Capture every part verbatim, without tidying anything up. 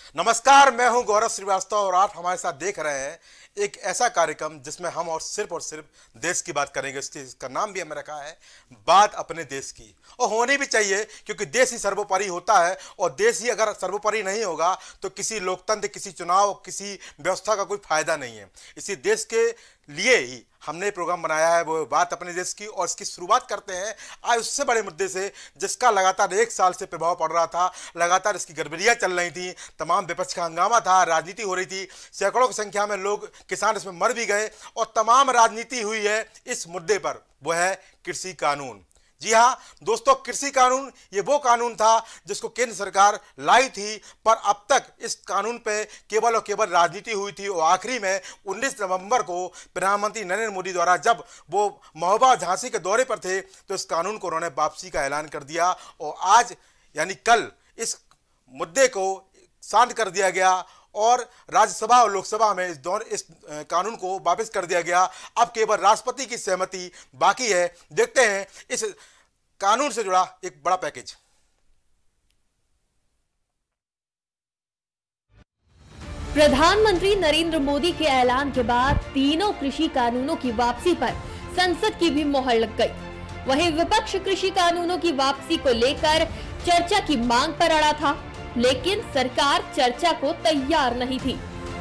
नमस्कार, मैं हूं गौरव श्रीवास्तव और आप हमारे साथ देख रहे हैं एक ऐसा कार्यक्रम जिसमें हम और सिर्फ और सिर्फ देश की बात करेंगे। इसका नाम भी हमें रखा है बात अपने देश की, और होनी भी चाहिए क्योंकि देश ही सर्वोपरि होता है। और देश ही अगर सर्वोपरि नहीं होगा तो किसी लोकतंत्र, किसी चुनाव, किसी व्यवस्था का कोई फायदा नहीं है। इसी देश के लिए ही हमने प्रोग्राम बनाया है, वो बात अपने देश की। और इसकी शुरुआत करते हैं आज उससे बड़े मुद्दे से जिसका लगातार एक साल से प्रभाव पड़ रहा था। लगातार इसकी गड़बड़ियां चल रही थी, तमाम विपक्ष का हंगामा था, राजनीति हो रही थी, सैकड़ों की संख्या में लोग, किसान इसमें मर भी गए और तमाम राजनीति हुई है इस मुद्दे पर। वो है कृषि कानून। जी हाँ दोस्तों, कृषि कानून ये वो कानून था जिसको केंद्र सरकार लाई थी, पर अब तक इस कानून पे केवल और केवल राजनीति हुई थी। और आखिरी में उन्नीस नवंबर को प्रधानमंत्री नरेंद्र मोदी द्वारा जब वो महोबा झांसी के दौरे पर थे तो इस कानून को उन्होंने वापसी का ऐलान कर दिया। और आज यानी कल इस मुद्दे को शांत कर दिया गया और राज्यसभा और लोकसभा में इस दौर इस कानून को वापस कर दिया गया। अब केवल राष्ट्रपति की सहमति बाकी है। देखते हैं इस कानून से जुड़ा एक बड़ा पैकेज। प्रधानमंत्री नरेंद्र मोदी के ऐलान के बाद तीनों कृषि कानूनों की वापसी पर संसद की भी मोहर लग गई। वहीं विपक्ष कृषि कानूनों की वापसी को लेकर चर्चा की मांग पर अड़ा था, लेकिन सरकार चर्चा को तैयार नहीं थी।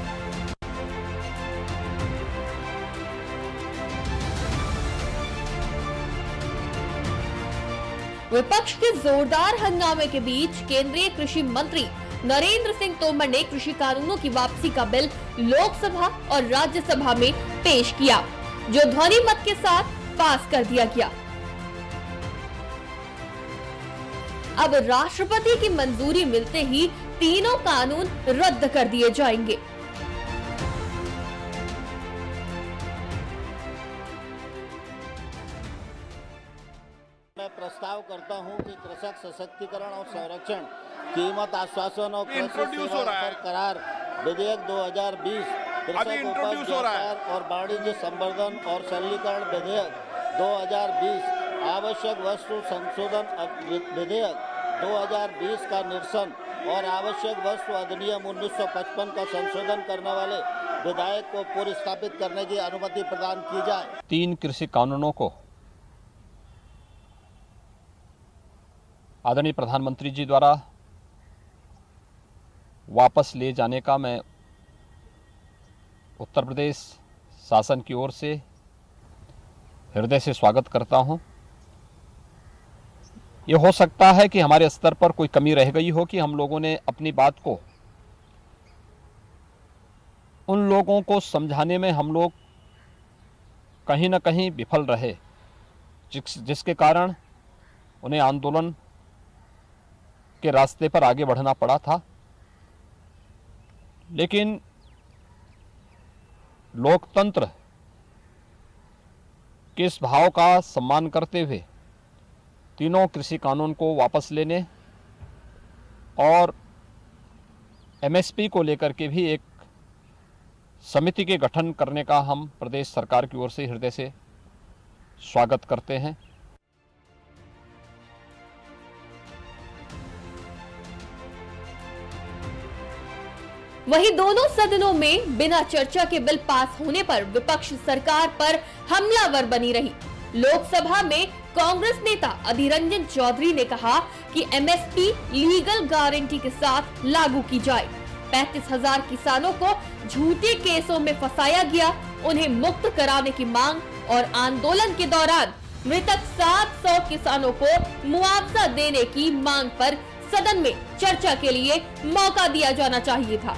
विपक्ष के जोरदार हंगामे के बीच केंद्रीय कृषि मंत्री नरेंद्र सिंह तोमर ने कृषि कानूनों की वापसी का बिल लोकसभा और राज्यसभा में पेश किया, जो ध्वनि मत के साथ पास कर दिया गया। अब राष्ट्रपति की मंजूरी मिलते ही तीनों कानून रद्द कर दिए जाएंगे। मैं प्रस्ताव करता हूं कि कृषक सशक्तिकरण और संरक्षण, कीमत आश्वासन और कृषि सेवा पर करार विधेयक दो हज़ार बीस, कृषक उपज व्यापार और वाणिज्य संवर्धन और सरलीकरण विधेयक दो हज़ार बीस, आवश्यक वस्तु संशोधन विधेयक दो हज़ार बीस का निरसन और आवश्यक वस्तु अधिनियम उन्नीस सौ पचपन का संशोधन करने वाले विधेयक को पुनर्स्थापित करने की अनुमति प्रदान की जाए। तीन कृषि कानूनों को आदरणीय प्रधानमंत्री जी द्वारा वापस ले जाने का मैं उत्तर प्रदेश शासन की ओर से हृदय से स्वागत करता हूं। ये हो सकता है कि हमारे स्तर पर कोई कमी रह गई हो कि हम लोगों ने अपनी बात को उन लोगों को समझाने में हम लोग कहीं ना कहीं विफल रहे, जिस जिसके कारण उन्हें आंदोलन के रास्ते पर आगे बढ़ना पड़ा था। लेकिन लोकतंत्र के इस भाव का सम्मान करते हुए तीनों कृषि कानून को वापस लेने और एमएसपी को लेकर के भी एक समिति के गठन करने का हम प्रदेश सरकार की ओर से हृदय से स्वागत करते हैं। वहीं दोनों सदनों में बिना चर्चा के बिल पास होने पर विपक्ष सरकार पर हमलावर बनी रही। लोकसभा में कांग्रेस नेता अधीर रंजन चौधरी ने कहा कि एमएसपी लीगल गारंटी के साथ लागू की जाए। पैंतीस हजार किसानों को झूठे केसों में फंसाया गया, उन्हें मुक्त कराने की मांग और आंदोलन के दौरान मृतक सात सौ किसानों को मुआवजा देने की मांग पर सदन में चर्चा के लिए मौका दिया जाना चाहिए था।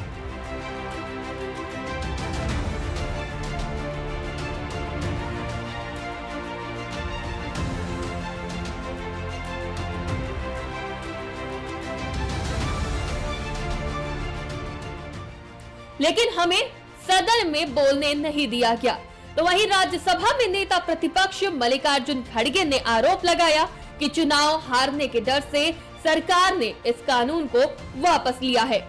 लेकिन हमें सदन में बोलने नहीं दिया गया। तो वहीं राज्यसभा में नेता प्रतिपक्ष मल्लिकार्जुन खड़गे ने आरोप लगाया कि चुनाव हारने के डर से सरकार ने इस कानून को वापस लिया है।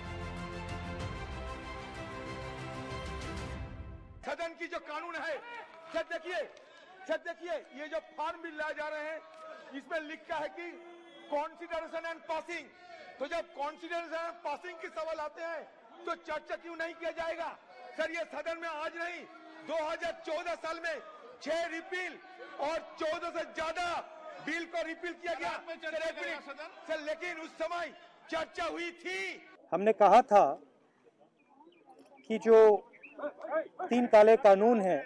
सदन की जो कानून है, जब देखिए जब देखिए ये जो फॉर्म बिल लाए जा रहे हैं, इसमें लिखा है कि कॉन्सिडरेशन एंड पासिंग तो जब कॉन्फिडेंस पासिंग के सवाल आते हैं तो चर्चा क्यों नहीं किया जाएगा? सर ये सदन में आज नहीं, दो हज़ार चौदह साल में छह रिपील और चौदह से ज्यादा बिल को रिपील किया गया सर, लेकिन उस समय चर्चा हुई थी। हमने कहा था कि जो तीन काले कानून हैं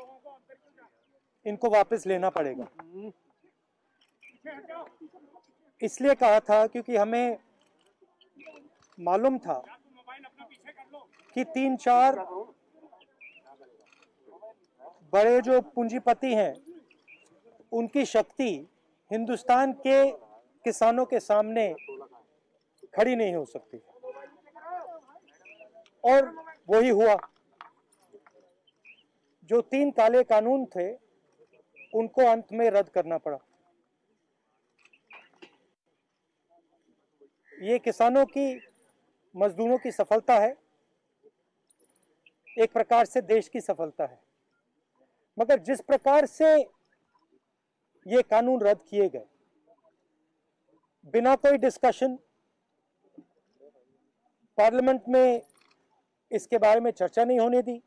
इनको वापस लेना पड़ेगा। इसलिए कहा था क्योंकि हमें मालूम था कि तीन चार बड़े जो पूंजीपति हैं उनकी शक्ति हिंदुस्तान के किसानों के सामने खड़ी नहीं हो सकती, और वही हुआ। जो तीन काले कानून थे उनको अंत में रद्द करना पड़ा। ये किसानों की, मजदूरों की सफलता है, एक प्रकार से देश की सफलता है। मगर जिस प्रकार से ये कानून रद्द किए गए, बिना कोई डिस्कशन, पार्लियामेंट में इसके बारे में चर्चा नहीं होने दी,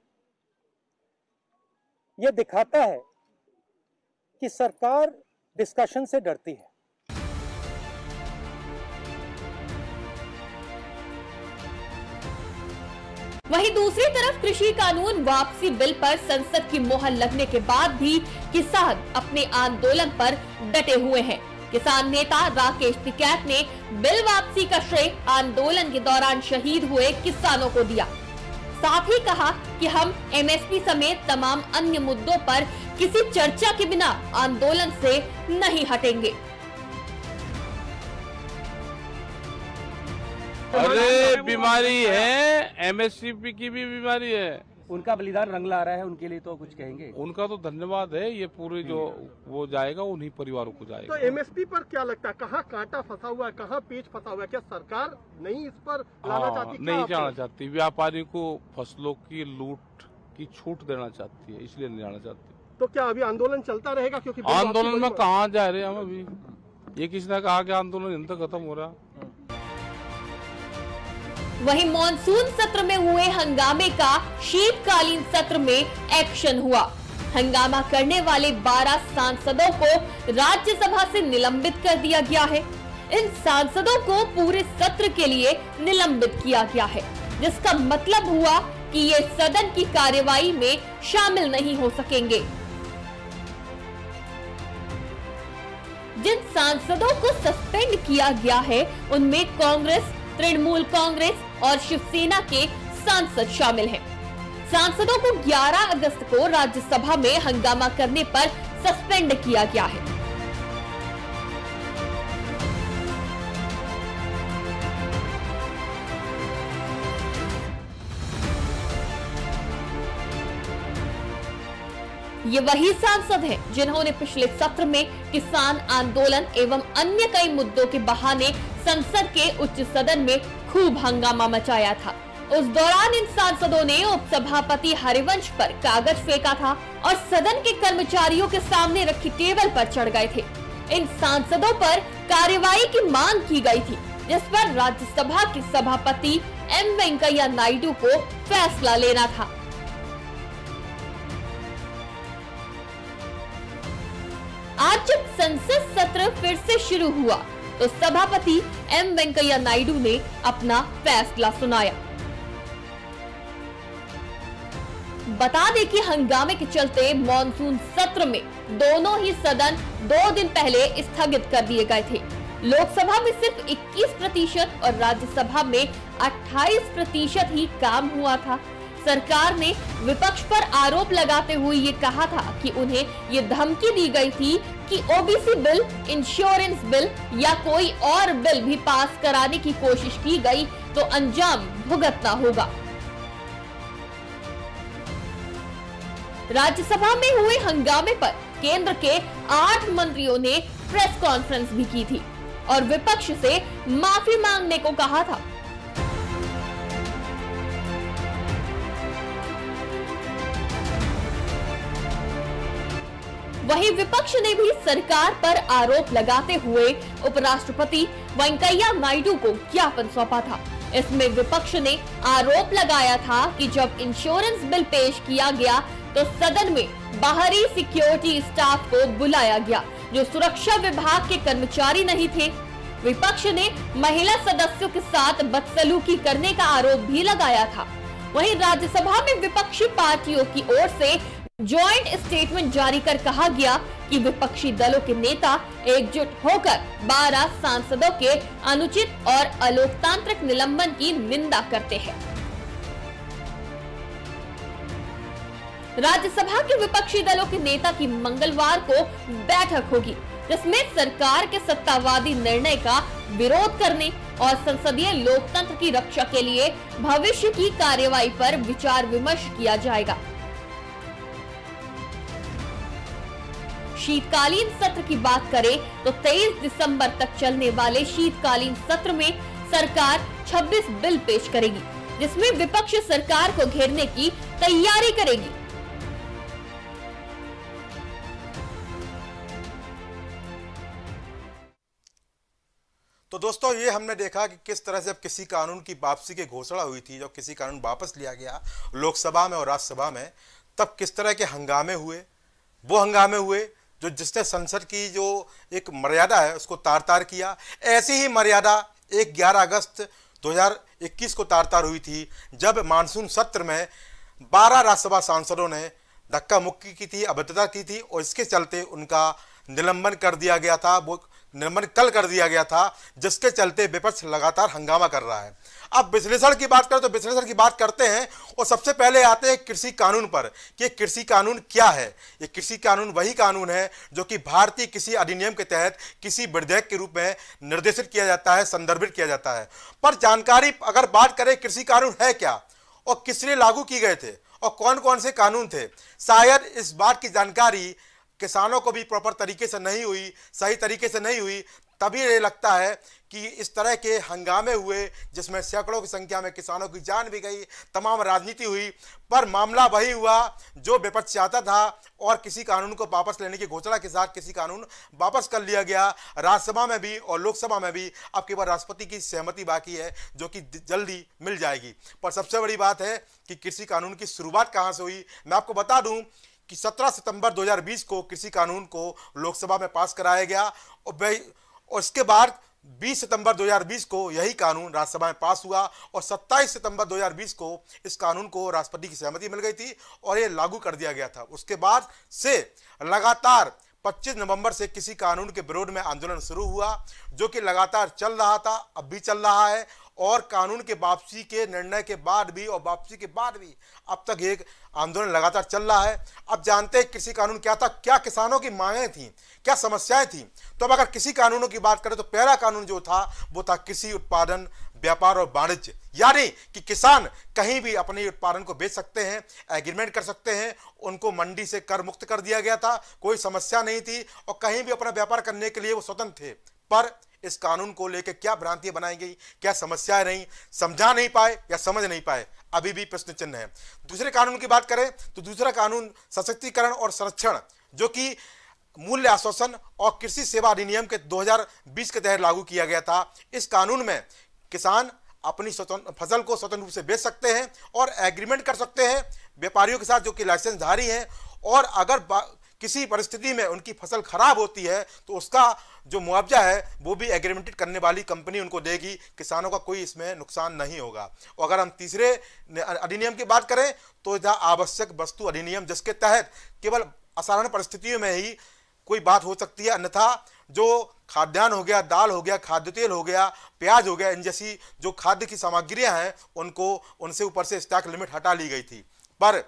यह दिखाता है कि सरकार डिस्कशन से डरती है। वहीं दूसरी तरफ कृषि कानून वापसी बिल पर संसद की मोहर लगने के बाद भी किसान अपने आंदोलन पर डटे हुए हैं। किसान नेता राकेश टिकैत ने बिल वापसी का श्रेय आंदोलन के दौरान शहीद हुए किसानों को दिया। साथ ही कहा कि हम एमएसपी समेत तमाम अन्य मुद्दों पर किसी चर्चा के बिना आंदोलन से नहीं हटेंगे। अरे बीमारी है, एमएसपी की भी बीमारी है। उनका बलिदान रंग ला रहा है, उनके लिए तो कुछ कहेंगे? उनका तो धन्यवाद है, ये पूरे जो वो जाएगा उन्हीं परिवारों को जाएगा। तो एमएसपी पर क्या लगता है, कहाँ कांटा फंसा हुआ है, कहाँ पेच फंसा हुआ है? क्या सरकार नहीं इस पर लाना चाहती? नहीं जाना चाहती, व्यापारी को फसलों की लूट की छूट देना चाहती है, इसलिए नहीं जाना चाहती। तो क्या अभी आंदोलन चलता रहेगा? क्योंकि आंदोलन में कहाँ जा रहे हैं हम अभी? ये किसी ने कहा कि आंदोलन इन तक खत्म हो रहा। वहीं मॉनसून सत्र में हुए हंगामे का शीतकालीन सत्र में एक्शन हुआ। हंगामा करने वाले बारह सांसदों को राज्यसभा से निलंबित कर दिया गया है। इन सांसदों को पूरे सत्र के लिए निलंबित किया गया है, जिसका मतलब हुआ कि ये सदन की कार्यवाही में शामिल नहीं हो सकेंगे। जिन सांसदों को सस्पेंड किया गया है उनमें कांग्रेस, तृणमूल कांग्रेस और शिवसेना के सांसद शामिल हैं। सांसदों को ग्यारह अगस्त को राज्यसभा में हंगामा करने पर सस्पेंड किया गया है। ये वही सांसद हैं जिन्होंने पिछले सत्र में किसान आंदोलन एवं अन्य कई मुद्दों के बहाने संसद के उच्च सदन में खूब हंगामा मचाया था। उस दौरान इन सांसदों ने उपसभापति हरिवंश पर कागज फेंका था और सदन के कर्मचारियों के सामने रखी टेबल पर चढ़ गए थे। इन सांसदों पर कार्रवाई की मांग की गई थी, जिस पर राज्यसभा के सभापति एम वेंकैया नायडू को फैसला लेना था। आज जब संसद सत्र फिर से शुरू हुआ तो सभापति एम वेंकैया नायडू ने अपना फैसला सुनाया। बता दें कि हंगामे के चलते मॉनसून सत्र में दोनों ही सदन दो दिन पहले स्थगित कर दिए गए थे। लोकसभा में सिर्फ इक्कीस प्रतिशत और राज्यसभा में अट्ठाईस प्रतिशत ही काम हुआ था। सरकार ने विपक्ष पर आरोप लगाते हुए ये कहा था कि उन्हें ये धमकी दी गई थी कि ओबीसी बिल, इंश्योरेंस बिल या कोई और बिल भी पास कराने की कोशिश की गई तो अंजाम भुगतना होगा। राज्यसभा में हुए हंगामे पर केंद्र के आठ मंत्रियों ने प्रेस कॉन्फ्रेंस भी की थी और विपक्ष से माफी मांगने को कहा था। वहीं विपक्ष ने भी सरकार पर आरोप लगाते हुए उपराष्ट्रपति वेंकैया नायडू को ज्ञापन सौंपा था। इसमें विपक्ष ने आरोप लगाया था कि जब इंश्योरेंस बिल पेश किया गया तो सदन में बाहरी सिक्योरिटी स्टाफ को बुलाया गया जो सुरक्षा विभाग के कर्मचारी नहीं थे। विपक्ष ने महिला सदस्यों के साथ बदसलूकी करने का आरोप भी लगाया था। वहीं राज्यसभा में विपक्षी पार्टियों की ओर से जॉइंट स्टेटमेंट जारी कर कहा गया कि विपक्षी दलों के नेता एकजुट होकर बारह सांसदों के अनुचित और अलोकतांत्रिक निलंबन की निंदा करते हैं। राज्यसभा के विपक्षी दलों के नेता की मंगलवार को बैठक होगी जिसमें सरकार के सत्तावादी निर्णय का विरोध करने और संसदीय लोकतंत्र की रक्षा के लिए भविष्य की कार्यवाही पर विचार विमर्श किया जाएगा। शीतकालीन सत्र की बात करें तो तेईस दिसंबर तक चलने वाले शीतकालीन सत्र में सरकार छब्बीस बिल पेश करेगी जिसमें विपक्ष सरकार को घेरने की तैयारी करेगी। तो दोस्तों ये हमने देखा कि किस तरह से अब किसी कानून की वापसी की घोषणा हुई थी, जब किसी कानून वापस लिया गया लोकसभा में और राज्यसभा में, तब किस तरह के हंगामे हुए। वो हंगामे हुए जो जिसने संसद की जो एक मर्यादा है उसको तार तार किया। ऐसी ही मर्यादा एक ग्यारह अगस्त दो हज़ार इक्कीस को तार तार हुई थी जब मानसून सत्र में बारह राज्यसभा सांसदों ने धक्का मुक्की की थी, अभद्रता की थी और इसके चलते उनका निलंबन कर दिया गया था। वो निलंबन कल कर दिया गया था जिसके चलते विपक्ष लगातार हंगामा कर रहा है। अब विश्लेषण की बात करें तो विश्लेषण की बात करते हैं और सबसे पहले आते हैं कृषि कानून पर कि कृषि कानून क्या है। ये कृषि कानून वही कानून है जो कि भारतीय कृषि अधिनियम के तहत किसी विधेयक के रूप में निर्देशित किया जाता है, संदर्भित किया जाता है। पर जानकारी अगर बात करें कृषि कानून है क्या और किसने लागू किए गए थे और कौन कौन से कानून थे, शायद इस बात की जानकारी किसानों को भी प्रॉपर तरीके से नहीं हुई, सही तरीके से नहीं हुई। तभी ये लगता है कि इस तरह के हंगामे हुए जिसमें सैकड़ों की संख्या में किसानों की जान भी गई, तमाम राजनीति हुई, पर मामला वही हुआ जो विपक्ष चाहता था और किसी कानून को वापस लेने की घोषणा के साथ किसी कानून वापस कर लिया गया। राज्यसभा में भी और लोकसभा में भी अब केवल राष्ट्रपति की सहमति बाकी है जो कि जल्दी मिल जाएगी। पर सबसे बड़ी बात है कि कृषि कानून की शुरुआत कहाँ से हुई। मैं आपको बता दूं कि सत्रह सितंबर दो हज़ार बीस को कृषि कानून को लोकसभा में पास कराया गया और उसके बाद बीस सितंबर दो हज़ार बीस को यही कानून राज्यसभा में पास हुआ और सत्ताईस सितंबर दो हज़ार बीस को इस कानून को राष्ट्रपति की सहमति मिल गई थी और ये लागू कर दिया गया था। उसके बाद से लगातार पच्चीस नवंबर से किसी कानून के विरोध में आंदोलन शुरू हुआ जो कि लगातार चल रहा था, अब भी चल रहा है और कानून के वापसी के निर्णय के बाद भी और वापसी के बाद भी अब तक एक आंदोलन लगातार चल रहा है। अब जानते हैं कृषि कानून क्या था, क्या किसानों की मांगें थी, क्या समस्याएं थी। तो अब अगर कृषि कानूनों की बात करें तो पहला कानून जो था वो था कृषि उत्पादन व्यापार और वाणिज्य, यानी कि किसान कहीं भी अपने उत्पादन को बेच सकते हैं, एग्रीमेंट कर सकते हैं, उनको मंडी से कर मुक्त कर दिया गया था, कोई समस्या नहीं थी और कहीं भी अपना व्यापार करने के लिए वो स्वतंत्र थे। पर इस कानून को लेकर क्या भ्रांतियां बनाई गई, क्या समस्याएं रही, समझा नहीं पाए या समझ नहीं पाए, अभी भी प्रश्न चिन्ह है। दूसरे कानून की बात करें तो दूसरा कानून सशक्तिकरण और संरक्षण जो कि मूल्य आश्वासन और कृषि सेवा अधिनियम के दो हज़ार बीस के तहत लागू किया गया था। इस कानून में किसान अपनी फसल को स्वतंत्र रूप से बेच सकते हैं और एग्रीमेंट कर सकते हैं व्यापारियों के साथ जो कि लाइसेंसधारी हैं और अगर किसी परिस्थिति में उनकी फसल खराब होती है तो उसका जो मुआवजा है वो भी एग्रीमेंटेड करने वाली कंपनी उनको देगी, किसानों का कोई इसमें नुकसान नहीं होगा। और अगर हम तीसरे अधिनियम की बात करें तो था आवश्यक वस्तु अधिनियम जिसके तहत केवल असाधारण परिस्थितियों में ही कोई बात हो सकती है, अन्यथा जो खाद्यान्न हो गया, दाल हो गया, खाद्य तेल हो गया, प्याज हो गया, इन जैसी जो खाद्य की सामग्रियां हैं उनको उनसे ऊपर से स्टॉक लिमिट हटा ली गई थी। पर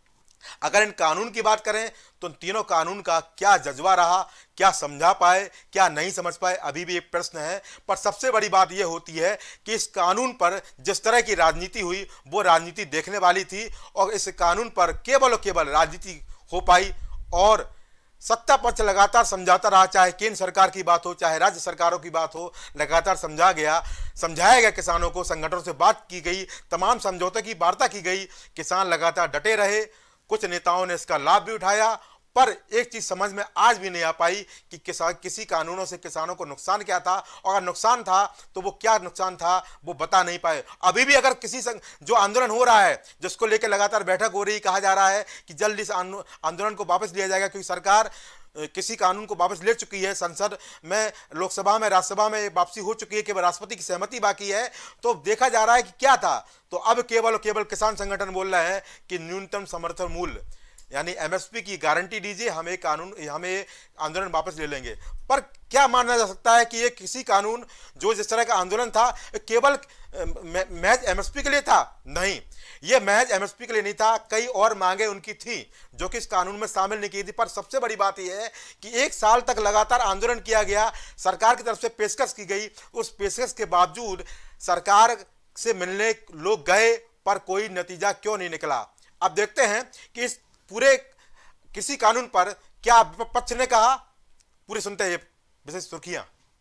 अगर इन कानून की बात करें तो तीनों कानून का क्या जज्बा रहा, क्या समझा पाए, क्या नहीं समझ पाए, अभी भी एक प्रश्न है। पर सबसे बड़ी बात यह होती है कि इस कानून पर जिस तरह की राजनीति हुई वो राजनीति देखने वाली थी और इस कानून पर केवल और केवल राजनीति हो पाई और सत्ता पक्ष लगातार समझाता रहा, चाहे केंद्र सरकार की बात हो चाहे राज्य सरकारों की बात हो, लगातार समझा गया समझाया गया किसानों को, संगठनों से बात की गई, तमाम समझौते की वार्ता की गई, किसान लगातार डटे रहे। कुछ नेताओं ने इसका लाभ भी उठाया पर एक चीज समझ में आज भी नहीं आ पाई कि किसान किसी कानूनों से किसानों को नुकसान क्या था, और अगर नुकसान था तो वो क्या नुकसान था वो बता नहीं पाए। अभी भी अगर किसी संग, जो आंदोलन हो रहा है जिसको लेकर लगातार बैठक हो रही, कहा जा रहा है कि जल्द इस आंदोलन को वापस लिया जाएगा क्योंकि सरकार किसी कानून को वापस ले चुकी है, संसद में, लोकसभा में, राज्यसभा में वापसी हो चुकी है, केवल राष्ट्रपति की सहमति बाकी है। तो देखा जा रहा है कि क्या था, तो अब केवल और केवल किसान संगठन बोल रहे हैं कि न्यूनतम समर्थन मूल्य यानी एमएसपी की गारंटी दीजिए, हमें कानून हमें आंदोलन वापस ले लेंगे। पर क्या माना जा सकता है कि ये किसी कानून जो जिस तरह का आंदोलन था केवल महज एमएसपी के लिए था? नहीं, ये महज एमएसपी के लिए नहीं था, कई और मांगे उनकी थी जो कि इस कानून में शामिल नहीं की थी। पर सबसे बड़ी बात यह है कि एक साल तक लगातार आंदोलन किया गया, सरकार की तरफ से पेशकश की गई, उस पेशकश के बावजूद सरकार से मिलने लोग गए पर कोई नतीजा क्यों नहीं निकला। अब देखते हैं कि इस पूरे किसी कानून पर क्या विपक्ष ने कहा, पूरे सुनते हैं विशेष सुर्खियां।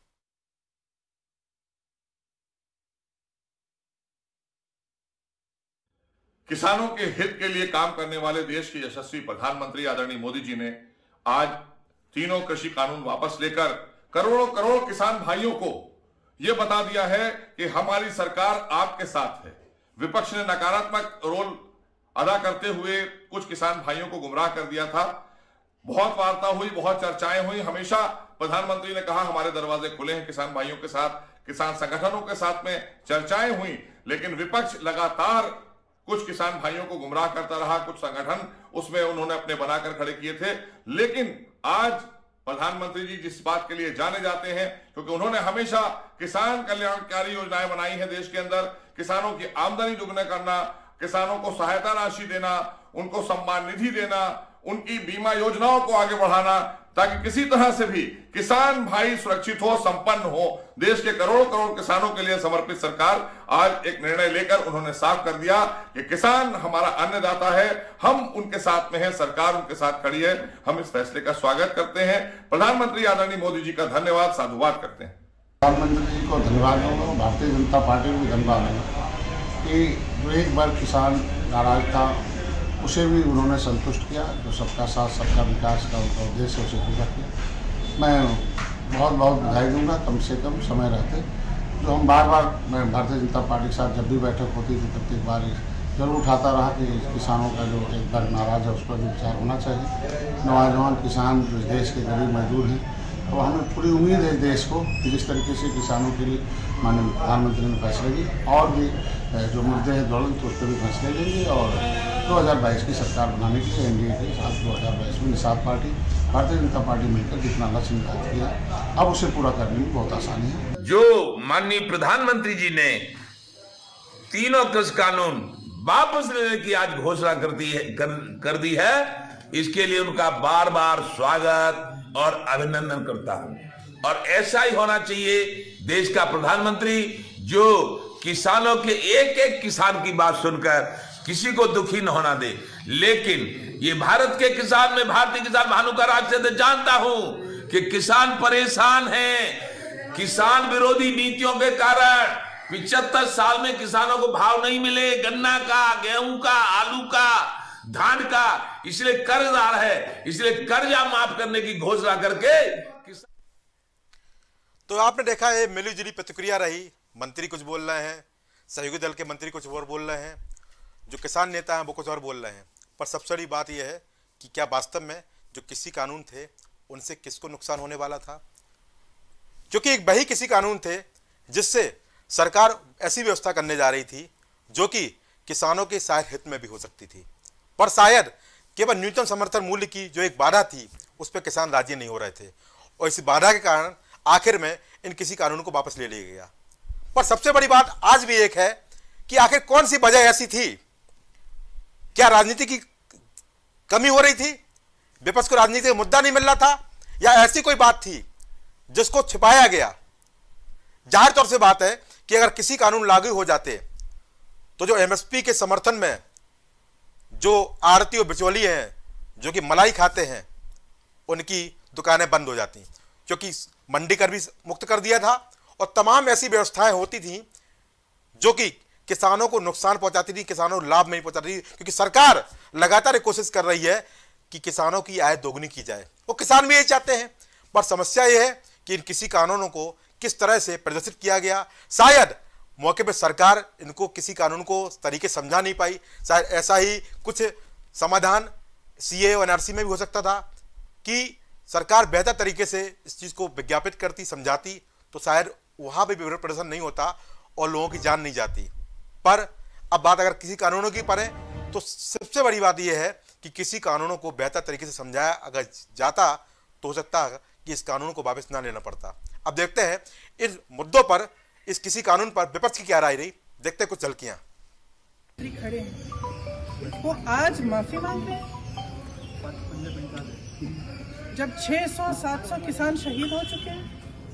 किसानों के हित के लिए काम करने वाले देश के यशस्वी प्रधानमंत्री आदरणीय मोदी जी ने आज तीनों कृषि कानून वापस लेकर करोड़ों करोड़ किसान भाइयों को यह बता दिया है कि हमारी सरकार आपके साथ है। विपक्ष ने नकारात्मक रोल अदा करते हुए कुछ किसान भाइयों को गुमराह कर दिया था। बहुत वार्ता हुई, बहुत चर्चाएं हुई, हमेशा प्रधानमंत्री ने कहा हमारे दरवाजे खुले हैं किसान भाइयों के साथ, किसान संगठनों के साथ में चर्चाएं हुई, लेकिन विपक्ष लगातार कुछ किसान भाइयों को गुमराह करता रहा, कुछ संगठन उसमें उन्होंने अपने बनाकर खड़े किए थे। लेकिन आज प्रधानमंत्री जी जिस बात के लिए जाने जाते हैं, क्योंकि उन्होंने हमेशा किसान कल्याणकारी योजनाएं बनाई हैं देश के अंदर, किसानों की आमदनी दुगना करना, किसानों को सहायता राशि देना, उनको सम्मान निधि देना, उनकी बीमा योजनाओं को आगे बढ़ाना, ताकि किसी तरह से भी किसान भाई सुरक्षित हो, संपन्न हो। देश के करोड़ों करोड़ किसानों के लिए समर्पित सरकार आज एक निर्णय लेकर उन्होंने साफ कर दिया कि किसान हमारा अन्नदाता है, हम उनके साथ में हैं, सरकार उनके साथ खड़ी है। हम इस फैसले का स्वागत करते हैं। प्रधानमंत्री आदरणीय मोदी जी का धन्यवाद, साधुवाद करते हैं। प्रधानमंत्री जी को धन्यवाद दूंगा, भारतीय जनता पार्टी को भी धन्यवाद दूंगा कि जो एक बार किसान नाराज था उसे भी उन्होंने संतुष्ट किया, जो सबका साथ सबका विकास का उनका उद्देश्य उसे पूरा किया। मैं बहुत बहुत बधाई दूंगा, कम से कम समय रहते जो हम बार बार मैं भारतीय जनता पार्टी के साथ जब भी बैठक होती थी प्रत्येक बार जरूर उठाता रहा कि किसानों का जो एक बार नाराज है उस पर भी विचार होना चाहिए। नौजवान किसान जो देश के गरीब मजदूर हैं, तो हमें पूरी उम्मीद है देश को कि जिस तरीके से किसानों के लिए माननीय प्रधानमंत्री ने फैसले लिए और भी जो मुद्दे हैं ज्वलंत उस पर भी फैसले लेंगे और दो हज़ार बाईस की सरकार बनाने के लिए एनडीए के साथ दो हज़ार बाईस में निषाद पार्टी भारतीय जनता पार्टी मिलकर जितना लक्ष्य निर्धारित किया अब उसे पूरा करने में बहुत आसानी है। जो माननीय प्रधानमंत्री जी ने तीनों कृषि कानून वापस लेने की आज घोषणा कर दी है कर, कर दी है, इसके लिए उनका बार बार स्वागत और अभिनंदन करता हूं। और ऐसा ही होना चाहिए देश का प्रधानमंत्री जो किसानों के एक एक किसान की बात सुनकर किसी को दुखी न होना दे। लेकिन ये भारत के किसान, में भारतीय किसान भानुका राज से जानता हूं कि किसान परेशान हैं। किसान विरोधी नीतियों के कारण पिछहत्तर साल में किसानों को भाव नहीं मिले, गन्ना का, गेहूं का, आलू का, धान का, इसलिए कर्जदार है, इसलिए कर्जा माफ करने की घोषणा करके। तो आपने देखा है मिलीजुली प्रतिक्रिया रही, मंत्री कुछ बोल रहे हैं, सहयोगी दल के मंत्री कुछ और बोल रहे हैं, जो किसान नेता हैं वो कुछ और बोल रहे हैं। पर सबसे बड़ी बात यह है कि क्या वास्तव में जो किसी कानून थे उनसे किसको नुकसान होने वाला था? क्योंकि एक वही किसी कानून थे जिससे सरकार ऐसी व्यवस्था करने जा रही थी जो कि किसानों के शायद हित में भी हो सकती थी, पर शायद केवल न्यूनतम समर्थन मूल्य की जो एक बाधा थी उस पर किसान राजी नहीं हो रहे थे और इस बाधा के कारण आखिर में इन किसी कानून को वापस ले लिया गया। पर सबसे बड़ी बात आज भी एक है कि आखिर कौन सी वजह ऐसी थी? क्या राजनीति की कमी हो रही थी? विपक्ष को राजनीति का मुद्दा नहीं मिल रहा था, या ऐसी कोई बात थी जिसको छिपाया गया? जाहिर तौर से बात है कि अगर किसी कानून लागू हो जाते तो जो एमएसपी के समर्थन में जो आड़ती और बिचौलिए हैं, जो कि मलाई खाते हैं, उनकी दुकानें बंद हो जाती, क्योंकि मंडी कर भी मुक्त कर दिया था और तमाम ऐसी व्यवस्थाएं होती थी जो कि किसानों को नुकसान पहुंचाती थी, किसानों को लाभ नहीं पहुंचाती थी। क्योंकि सरकार लगातार कोशिश कर रही है कि किसानों की आय दोगुनी की जाए। वो किसान भी यही चाहते हैं, पर समस्या ये है कि इन किसी कानूनों को किस तरह से प्रदर्शित किया गया। शायद मौके पर सरकार इनको किसी कानून को तरीके समझा नहीं पाई। शायद ऐसा ही कुछ समाधान सीए और एनआरसी में भी हो सकता था कि सरकार बेहतर तरीके से इस चीज़ को विज्ञापित करती, समझाती, तो शायद वहाँ भी विरोध प्रदर्शन नहीं होता और लोगों की जान नहीं जाती। पर अब बात अगर किसी कानूनों की पड़े तो सबसे बड़ी बात यह है कि किसी कानूनों को बेहतर तरीके से समझाया अगर जाता तो हो सकता है कि इस कानून को वापस ना लेना पड़ता। अब देखते हैं इन मुद्दों पर, इस किसी कानून पर विपक्ष की क्या राय रही, देखते हैं कुछ झलकियां। खड़े हैं वो आज माफी मांग रहे हैं जब छह सौ सात सौ किसान शहीद हो चुके हैं।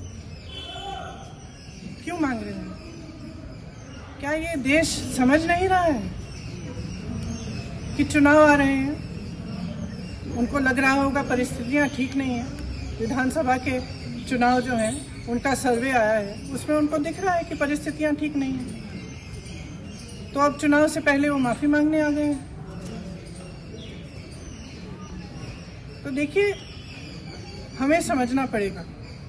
क्यों मांग रहे हैं? क्या ये देश समझ नहीं रहा है कि चुनाव आ रहे हैं? उनको लग रहा होगा परिस्थितियां ठीक नहीं है। विधानसभा के चुनाव जो हैं उनका सर्वे आया है, उसमें उनको दिख रहा है कि परिस्थितियां ठीक नहीं है। तो अब चुनाव से पहले वो माफी मांगने आ गए हैं। तो देखिए, हमें समझना पड़ेगा,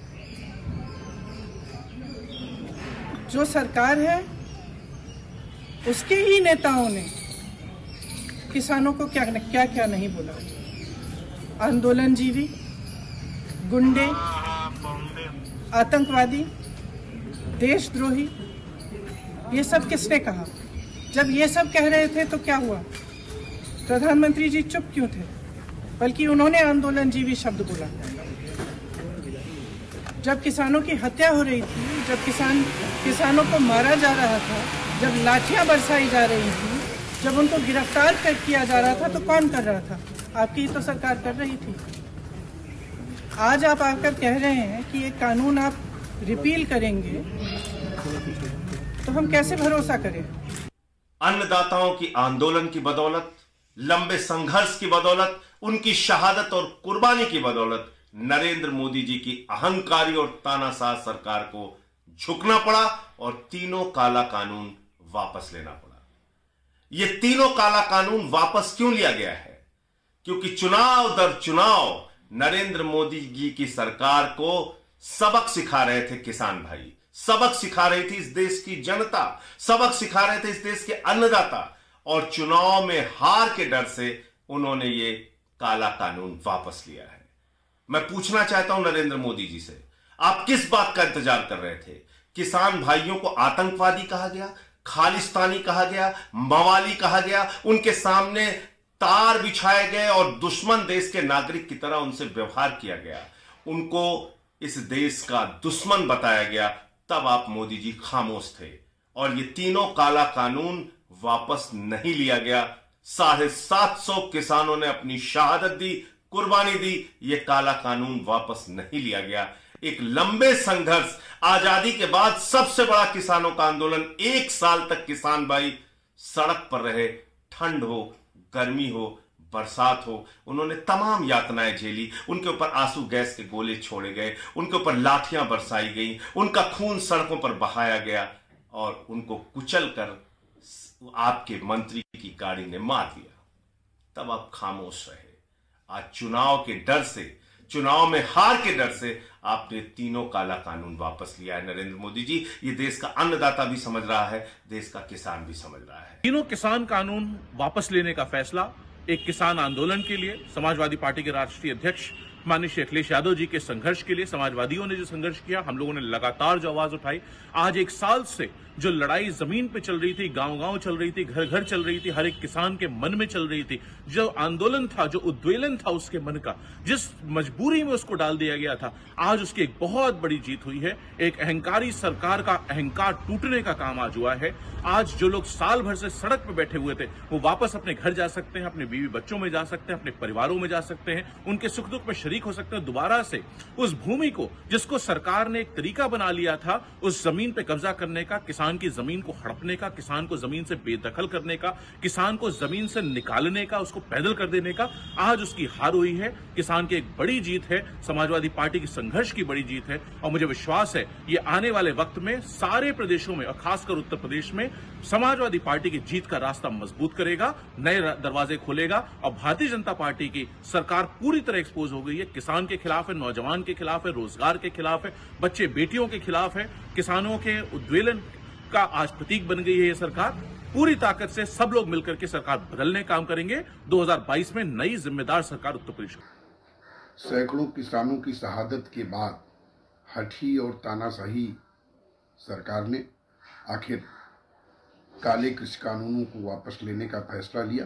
जो सरकार है उसके ही नेताओं ने किसानों को क्या क्या क्या नहीं बोला। आंदोलनजीवी, गुंडे, आतंकवादी, देशद्रोही, ये सब किसने कहा? जब ये सब कह रहे थे तो क्या हुआ? प्रधानमंत्री जी चुप क्यों थे? बल्कि उन्होंने आंदोलनजीवी शब्द बोला। जब किसानों की हत्या हो रही थी, जब किसान किसानों को मारा जा रहा था, जब लाठियां बरसाई जा रही थी, जब उनको गिरफ्तार कर किया जा रहा था, तो कौन कर रहा था? आपकी तो सरकार कर रही थी। आज आप आकर कह रहे हैं कि ये कानून आप रिपील करेंगे, तो हम कैसे भरोसा करें? अन्नदाताओं की आंदोलन की बदौलत, लंबे संघर्ष की बदौलत, उनकी शहादत और कुर्बानी की बदौलत नरेंद्र मोदी जी की अहंकारी और तानाशाह सरकार को झुकना पड़ा और तीनों काला कानून वापस लेना पड़ा। ये तीनों काला कानून वापस क्यों लिया गया है? क्योंकि चुनाव दर चुनाव नरेंद्र मोदी जी की सरकार को सबक सिखा रहे थे किसान भाई, सबक सिखा रही थी इस देश की जनता, सबक सिखा रहे थे इस देश के अन्नदाता, और चुनाव में हार के डर से उन्होंने ये काला कानून वापस लिया है। मैं पूछना चाहता हूं नरेंद्र मोदी जी से, आप किस बात का इंतजार कर रहे थे? किसान भाइयों को आतंकवादी कहा गया, खालिस्तानी कहा गया, मवाली कहा गया, उनके सामने तार बिछाए गए और दुश्मन देश के नागरिक की तरह उनसे व्यवहार किया गया, उनको इस देश का दुश्मन बताया गया। तब आप मोदी जी खामोश थे और ये तीनों काला कानून वापस नहीं लिया गया। साढ़े सात सौ किसानों ने अपनी शहादत दी, कुर्बानी दी, ये काला कानून वापस नहीं लिया गया। एक लंबे संघर्ष, आजादी के बाद सबसे बड़ा किसानों का आंदोलन, एक साल तक किसान भाई सड़क पर रहे, ठंड हो, गर्मी हो, बरसात हो, उन्होंने तमाम यातनाएं झेली। उनके ऊपर आंसू गैस के गोले छोड़े गए, उनके ऊपर लाठियां बरसाई गई, उनका खून सड़कों पर बहाया गया और उनको कुचल कर आपके मंत्री की गाड़ी ने मार दिया। तब आप खामोश रहे। आज चुनाव के डर से, चुनाव में हार के डर से आपने तीनों काला कानून वापस लिया है। नरेंद्र मोदी जी, ये देश का अन्नदाता भी समझ रहा है, देश का किसान भी समझ रहा है। तीनों किसान कानून वापस लेने का फैसला एक किसान आंदोलन के लिए, समाजवादी पार्टी के राष्ट्रीय अध्यक्ष माननीय श्री अखिलेश यादव जी के संघर्ष के लिए, समाजवादियों ने जो संघर्ष किया, हम लोगों ने लगातार जो आवाज उठाई, आज एक साल से जो लड़ाई जमीन पे चल रही थी, गांव-गांव चल रही थी, घर घर चल रही थी, हर एक किसान के मन में चल रही थी, जो आंदोलन था, जो उद्वेलन था उसके मन का, जिस मजबूरी में उसको डाल दिया गया था, आज उसकी एक बहुत बड़ी जीत हुई है। एक अहंकारी सरकार का अहंकार टूटने का काम आज हुआ है। आज जो लोग साल भर से सड़क पर बैठे हुए थे, वो वापस अपने घर जा सकते हैं, अपने बीवी बच्चों में जा सकते हैं, अपने परिवारों में जा सकते हैं, उनके सुख दुख में शरीक हो सकते हैं। दोबारा से उस भूमि को, जिसको सरकार ने एक तरीका बना लिया था उस जमीन पे कब्जा करने का, किसान किसान की जमीन को हड़पने का, किसान को जमीन से बेदखल करने का, किसान को जमीन से निकालने का, उसको पैदल कर देने का, आज उसकी हार हुई है। किसान की एक बड़ी जीत है, समाजवादी पार्टी की संघर्ष की बड़ी जीत है और मुझे विश्वास है ये आने वाले वक्त में सारे प्रदेशों में और खासकर उत्तर प्रदेश में समाजवादी पार्टी की जीत का रास्ता मजबूत करेगा, नए दरवाजे खोलेगा और भारतीय जनता पार्टी की सरकार पूरी तरह एक्सपोज हो गई है। किसान के खिलाफ है, नौजवान के खिलाफ है, रोजगार के खिलाफ है, बच्चे बेटियों के खिलाफ है, किसानों के उद्वेलन का आज प्रतीक बन गई है ये सरकार। पूरी ताकत से सब लोग मिलकर के सरकार बदलने काम करेंगे। दो हज़ार बाईस में नई जिम्मेदार सरकार उत्तर प्रदेश। सैकड़ों किसानों की शहादत के बाद हठी और तानाशाही सरकार ने आखिर काले कृषि कानूनों को वापस लेने का फैसला लिया।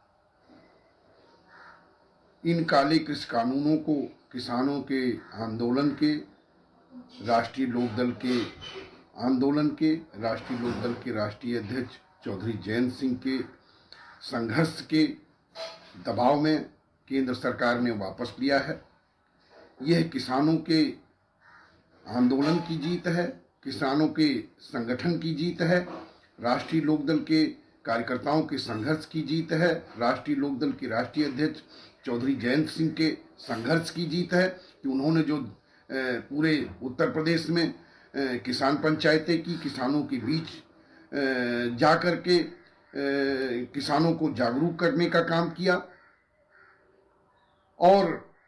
इन काले कृषि कानूनों को किसानों के आंदोलन के, राष्ट्रीय लोकदल के आंदोलन के, राष्ट्रीय लोकदल के राष्ट्रीय अध्यक्ष चौधरी जयंत सिंह के संघर्ष के दबाव में केंद्र सरकार ने वापस लिया है। यह किसानों के आंदोलन की जीत है, किसानों के संगठन की जीत है, राष्ट्रीय लोकदल के कार्यकर्ताओं के संघर्ष की जीत है, राष्ट्रीय लोकदल के राष्ट्रीय अध्यक्ष चौधरी जयंत सिंह के संघर्ष की जीत है कि उन्होंने जो पूरे उत्तर प्रदेश में किसान पंचायतें की, किसानों के बीच जाकर के किसानों को जागरूक करने का काम किया और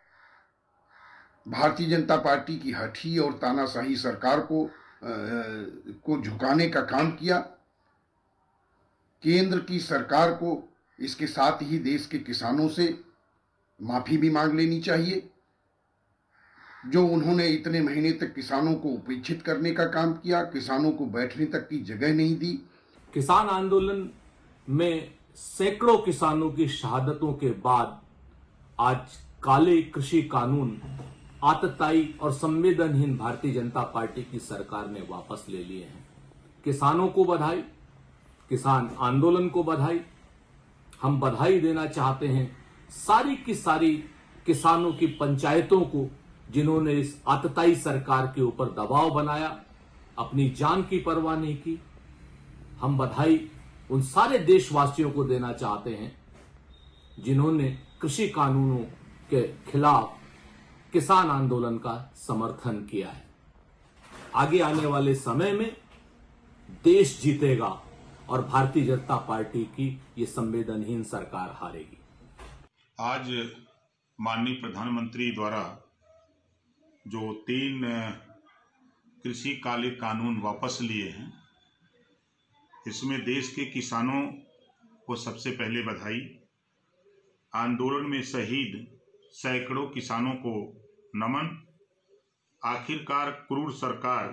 भारतीय जनता पार्टी की हठी और तानाशाही सरकार को को झुकाने का काम किया। केंद्र की सरकार को इसके साथ ही देश के किसानों से माफी भी मांग लेनी चाहिए, जो उन्होंने इतने महीने तक किसानों को उपेक्षित करने का काम किया, किसानों को बैठने तक की जगह नहीं दी। किसान आंदोलन में सैकड़ों किसानों की शहादतों के बाद आज काले कृषि कानून आतताई और संवेदनहीन भारतीय जनता पार्टी की सरकार ने वापस ले लिए हैं। किसानों को बधाई, किसान आंदोलन को बधाई। हम बधाई देना चाहते हैं सारी की सारी किसानों की पंचायतों को जिन्होंने इस आतताई सरकार के ऊपर दबाव बनाया, अपनी जान की परवाह नहीं की। हम बधाई उन सारे देशवासियों को देना चाहते हैं जिन्होंने कृषि कानूनों के खिलाफ किसान आंदोलन का समर्थन किया है। आगे आने वाले समय में देश जीतेगा और भारतीय जनता पार्टी की ये संवेदनहीन सरकार हारेगी। आज माननीय प्रधानमंत्री द्वारा जो तीन कृषि काले कानून वापस लिए हैं, इसमें देश के किसानों को सबसे पहले बधाई। आंदोलन में शहीद सैकड़ों किसानों को नमन। आखिरकार क्रूर सरकार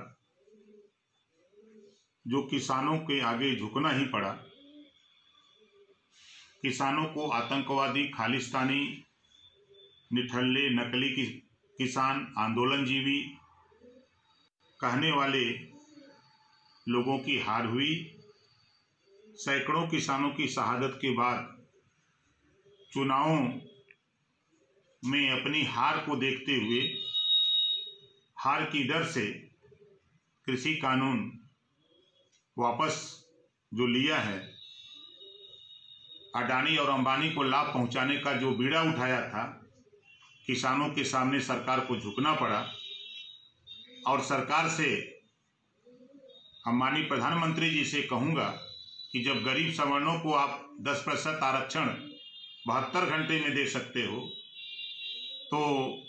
जो किसानों के आगे झुकना ही पड़ा, किसानों को आतंकवादी, खालिस्तानी, निठल्ले, नकली कि, किसान, आंदोलनजीवी कहने वाले लोगों की हार हुई। सैकड़ों किसानों की शहादत के बाद चुनावों में अपनी हार को देखते हुए, हार की डर से कृषि कानून वापस जो लिया है, अडानी और अंबानी को लाभ पहुंचाने का जो बीड़ा उठाया था, किसानों के सामने सरकार को झुकना पड़ा। और सरकार से हम माननीय प्रधानमंत्री जी से कहूंगा कि जब गरीब सवर्णों को आप दस प्रतिशत आरक्षण बहत्तर घंटे में दे सकते हो तो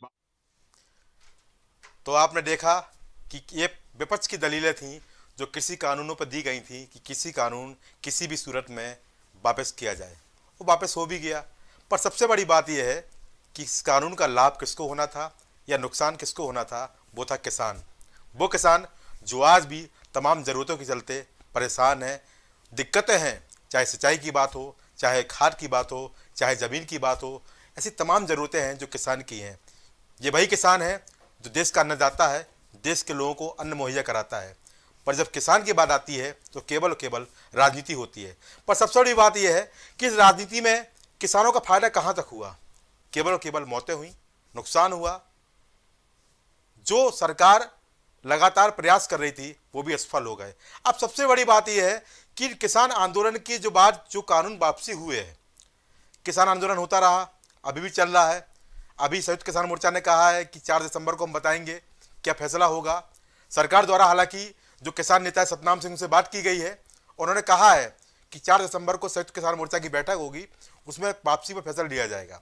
तो आपने देखा कि ये विपक्ष की दलीलें थीं जो कृषि कानूनों पर दी गई थी कि कृषि कानून किसी भी सूरत में वापस किया जाए। वो वापस हो भी गया, पर सबसे बड़ी बात यह है कि इस कानून का लाभ किसको होना था या नुकसान किसको होना था, वो था किसान। वो किसान जो आज भी तमाम ज़रूरतों के चलते परेशान है, दिक्कतें हैं, चाहे सिंचाई की बात हो, चाहे खाद की बात हो, चाहे ज़मीन की बात हो, ऐसी तमाम ज़रूरतें हैं जो किसान की हैं। ये वही किसान है जो देश का अन्नदाता है, देश के लोगों को अन्न मुहैया कराता है। पर जब किसान की बात आती है तो केवल और केवल राजनीति होती है। पर सबसे बड़ी बात यह है कि इस राजनीति में किसानों का फायदा कहाँ तक हुआ? केवल और केवल मौतें हुई, नुकसान हुआ। जो सरकार लगातार प्रयास कर रही थी वो भी असफल हो गए। अब सबसे बड़ी बात यह है कि किसान आंदोलन की जो बात, जो कानून वापसी हुए हैं, किसान आंदोलन होता रहा, अभी भी चल रहा है। अभी संयुक्त किसान मोर्चा ने कहा है कि चार दिसंबर को हम बताएंगे क्या फैसला होगा। सरकार द्वारा हालांकि जो किसान नेता सतनाम सिंह से बात की गई है, उन्होंने कहा है कि चार दिसंबर को संयुक्त किसान मोर्चा की बैठक होगी, उसमें वापसी पर फैसला लिया जाएगा।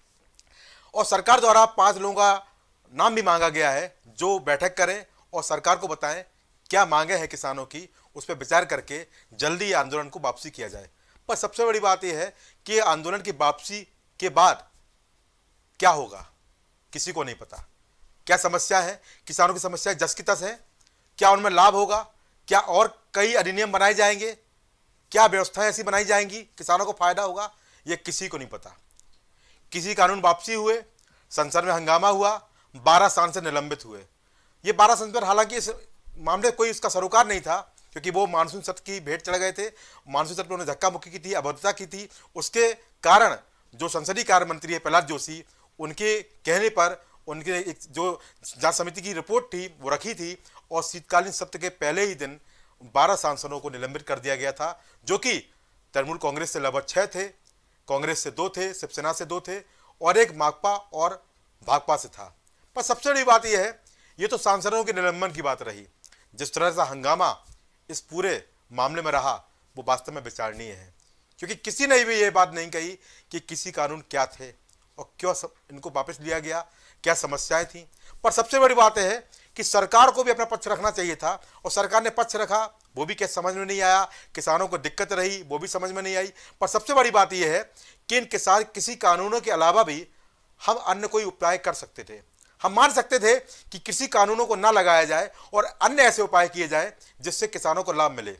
और सरकार द्वारा पांच लोगों का नाम भी मांगा गया है जो बैठक करें और सरकार को बताएं क्या मांगे हैं किसानों की, उस पर विचार करके जल्दी आंदोलन को वापसी किया जाए। पर सबसे बड़ी बात यह है कि आंदोलन की वापसी के बाद क्या होगा किसी को नहीं पता। क्या समस्या है, किसानों की समस्या जस की तस है, क्या उनमें लाभ होगा, क्या और कई अधिनियम बनाए जाएंगे, क्या व्यवस्थाएं ऐसी बनाई जाएंगी किसानों को फायदा होगा, यह किसी को नहीं पता। किसी कानून वापसी हुए, संसद में हंगामा हुआ, बारह सांसद निलंबित हुए। ये बारह सांसद, हालांकि इस मामले कोई इसका सरोकार नहीं था क्योंकि वो मानसून सत्र की भेंट चढ़ गए थे। मानसून सत्र में उन्होंने धक्का मुक्की की थी, अभद्रता की थी। उसके कारण जो संसदीय कार्य मंत्री है प्रहलाद जोशी, उनके कहने पर उनके एक जो जांच समिति की रिपोर्ट थी वो रखी थी और शीतकालीन सत्र के पहले ही दिन बारह सांसदों को निलंबित कर दिया गया था, जो कि तृणमूल कांग्रेस से लगभग छह थे, कांग्रेस से दो थे, शिवसेना से दो थे और एक माकपा और भाकपा से था। पर सबसे बड़ी बात यह है, ये तो सांसदों के निलंबन की बात रही। जिस तरह से हंगामा इस पूरे मामले में रहा वो वास्तव में विचारणीय है, क्योंकि किसी ने भी ये बात नहीं कही कि किसी कानून क्या थे और क्यों इनको वापस लिया गया, क्या समस्याएं थी। पर सबसे बड़ी बात है कि सरकार को भी अपना पक्ष रखना चाहिए था और सरकार ने पक्ष रखा, वो भी क्या समझ में नहीं आया। किसानों को दिक्कत रही, वो भी समझ में नहीं आई। पर सबसे बड़ी बात यह है कि इन किसान किसी कानूनों के अलावा भी हम अन्य कोई उपाय कर सकते थे। हम मान सकते थे कि किसी कानूनों को ना लगाया जाए और अन्य ऐसे उपाय किए जाए जिससे किसानों को लाभ मिले।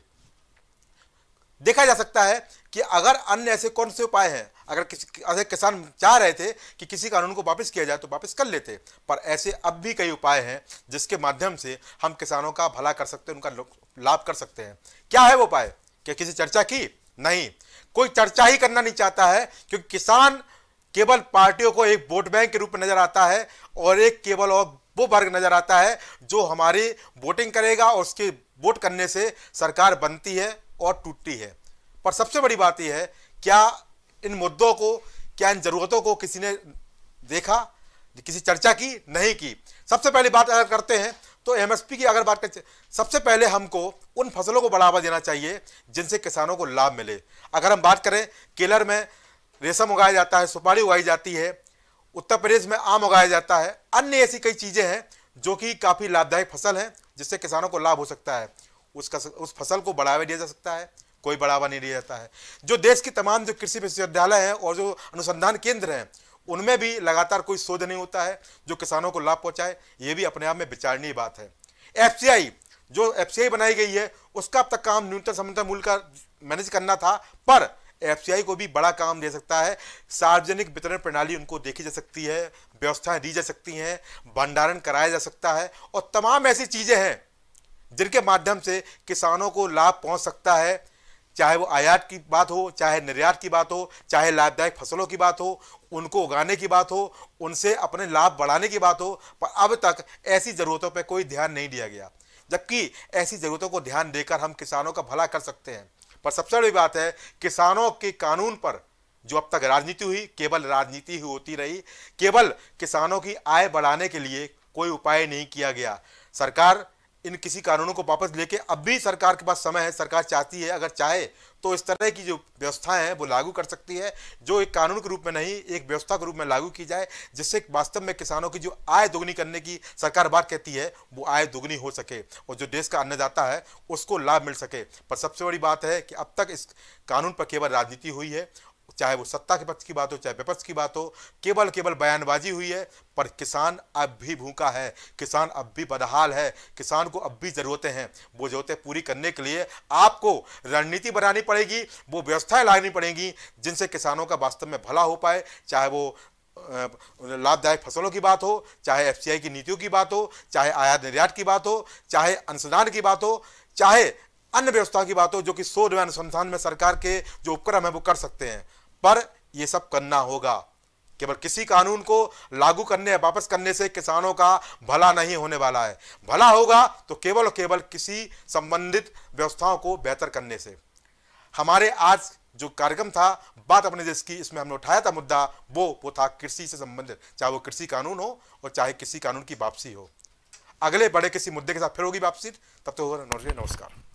देखा जा सकता है कि अगर अन्य ऐसे कौन से उपाय हैं, अगर किसी अगर किसान चाह रहे थे कि किसी कानून को वापस किया जाए तो वापस कर लेते, पर ऐसे अब भी कई उपाय हैं जिसके माध्यम से हम किसानों का भला कर सकते हैं, उनका लाभ कर सकते हैं। क्या है वो उपाय? क्या किसी चर्चा की? नहीं, कोई चर्चा ही करना नहीं चाहता है, क्योंकि किसान केवल पार्टियों को एक वोट बैंक के रूप में नजर आता है और एक केवल और वो वर्ग नजर आता है जो हमारी वोटिंग करेगा और उसके वोट करने से सरकार बनती है और टूटती है। पर सबसे बड़ी बात यह है, क्या इन मुद्दों को, क्या इन जरूरतों को किसी ने देखा, किसी चर्चा की? नहीं की। सबसे पहली बात अगर करते हैं तो एमएसपी की अगर बात करते हैं, सबसे पहले हमको उन फसलों को बढ़ावा देना चाहिए जिनसे किसानों को लाभ मिले। अगर हम बात करें, केरल में रेशम उगाया जाता है, सुपारी उगाई जाती है, उत्तर प्रदेश में आम उगाया जाता है, अन्य ऐसी कई चीजें हैं जो कि काफी लाभदायक फसल हैं जिससे किसानों को लाभ हो सकता है। उसका उस फसल को बढ़ावा दिया जा सकता है, कोई बढ़ावा नहीं दिया जाता है। जो देश की तमाम जो कृषि विश्वविद्यालय हैं और जो अनुसंधान केंद्र हैं उनमें भी लगातार कोई शोध नहीं होता है जो किसानों को लाभ पहुंचाए। ये भी अपने आप में विचारणीय बात है। एफसीआई, जो एफसीआई बनाई गई है उसका अब तक काम न्यूनतम समर्थन मूल्य का मैनेज करना था, पर एफसीआई को भी बड़ा काम दे सकता है। सार्वजनिक वितरण प्रणाली उनको देखी जा सकती है, व्यवस्थाएं दी जा सकती हैं, भंडारण कराया जा सकता है और तमाम ऐसी चीजें हैं जिनके माध्यम से किसानों को लाभ पहुंच सकता है। चाहे वो आयात की बात हो, चाहे निर्यात की बात हो, चाहे लाभदायक फसलों की बात हो, उनको उगाने की बात हो, उनसे अपने लाभ बढ़ाने की बात हो, पर अब तक ऐसी जरूरतों पर कोई ध्यान नहीं दिया गया, जबकि ऐसी जरूरतों को ध्यान देकर हम किसानों का भला कर सकते हैं। पर सबसे बड़ी बात है, किसानों के कानून पर जो अब तक राजनीति हुई, केवल राजनीति ही होती रही, केवल किसानों की आय बढ़ाने के लिए कोई उपाय नहीं किया गया। सरकार इन किसी कानूनों को वापस लेके, अब भी सरकार के पास समय है, सरकार चाहती है, अगर चाहे तो इस तरह की जो व्यवस्थाएं हैं वो लागू कर सकती है, जो एक कानून के रूप में नहीं एक व्यवस्था के रूप में लागू की जाए, जिससे वास्तव में किसानों की जो आय दोगुनी करने की सरकार बात कहती है वो आय दोगुनी हो सके और जो देश का अन्नदाता है उसको लाभ मिल सके। पर सबसे बड़ी बात है कि अब तक इस कानून पर केवल राजनीति हुई है, चाहे वो सत्ता के पक्ष की बात हो चाहे विपक्ष की बात हो, केवल केवल बयानबाजी हुई है। पर किसान अब भी भूखा है, किसान अब भी बदहाल है, किसान को अब भी जरूरतें हैं। वो जरूरतें पूरी करने के लिए आपको रणनीति बनानी पड़ेगी, वो व्यवस्थाएं लानी पड़ेंगी जिनसे किसानों का वास्तव में भला हो पाए। चाहे वो लाभदायक फसलों की बात हो, चाहे एफसीआई की नीतियों की बात हो, चाहे आयात निर्यात की बात हो, चाहे अनुसंधान की बात हो, चाहे अन्य व्यवस्था की बात हो, जो कि शोध व अनुसंधान में सरकार के जो उपक्रम है वो कर सकते हैं। पर ये सब करना होगा, केवल किसी कानून को लागू करने या वापस करने से किसानों का भला नहीं होने वाला है। भला होगा तो केवल और केवल किसी संबंधित व्यवस्थाओं को बेहतर करने से। हमारे आज जो कार्यक्रम था बात अपने देश की, इसमें हमने उठाया था मुद्दा वो वो था कृषि से संबंधित, चाहे वो कृषि कानून हो और चाहे किसी कानून की वापसी हो। अगले बड़े किसी मुद्दे के साथ फिर होगी वापसी, तब तो नमस्कार।